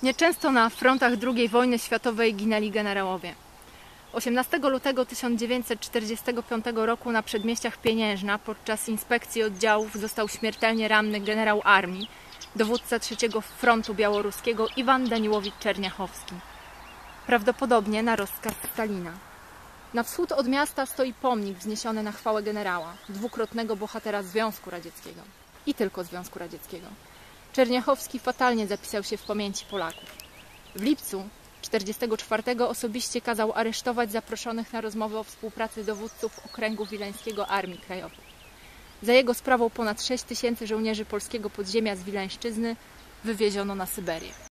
Nieczęsto na frontach II wojny światowej ginęli generałowie. 18 lutego 1945 roku na przedmieściach Pieniężna podczas inspekcji oddziałów został śmiertelnie ranny generał armii, dowódca III Frontu Białoruskiego Iwan Daniłowicz-Czerniachowski. Prawdopodobnie na rozkaz Stalina. Na wschód od miasta stoi pomnik wzniesiony na chwałę generała, dwukrotnego bohatera Związku Radzieckiego. I tylko Związku Radzieckiego. Czerniachowski fatalnie zapisał się w pamięci Polaków. W lipcu 1944 osobiście kazał aresztować zaproszonych na rozmowę o współpracy dowódców Okręgu Wileńskiego Armii Krajowej. Za jego sprawą ponad 6 000 żołnierzy polskiego podziemia z Wileńszczyzny wywieziono na Syberię.